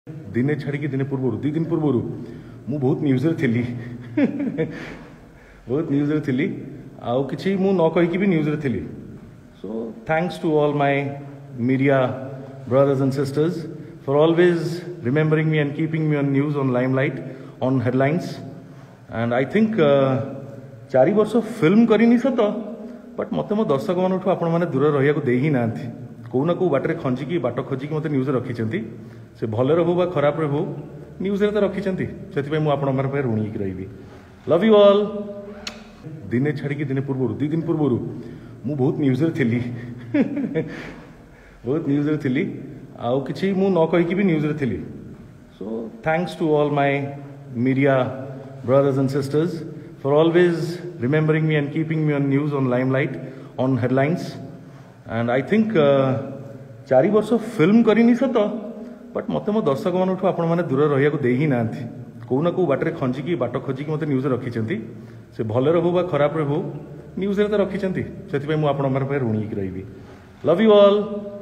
दिने छाड़ी दिने पूर्व 2 दिन पूर्व मु बहुत न्यूज रे थिली बहुत न्यूज रे थिली आउ किछि मु न कहि कि भी न्यूज रे थिली so thanks to all my media brothers and sisters for always remembering me and keeping me on news, on limelight, on headlines. And I think 4 वर्ष फिल्म करनी सत बट मत मो दर्शक मान आपण मैंने दूर रहा दे ही ना कौ ना कौ बाटे खंजिकी बाट खोजिकी मत न्यूज रखी से भले हो बा खराब हो न्यूज तो रखी से मुझे ऋणी रही लव यू ऑल दिने छाड़ी दिने पूर्व 2 दिन पूर्व मु बहुत न्यूज रे थिली बहुत न्यूज रे थिली आउ किछि मु न कहि कि भी न्यूज रे थिली so thanks to all my media brothers and sisters for always remembering me and keeping me on news, on limelight, on headlines. And I think 4 वर्ष फिल्म करनी सत बट मत मो दर्शक मान आपण मैंने दूर रहा दे ही ना कौ ना कौ बाटे खंजिकी बाट खोजिकी मत न्यूज रखी से भले हो बा खराब हो न्यूज तो रखी से मुझे ऋणी रही लव यू ऑल।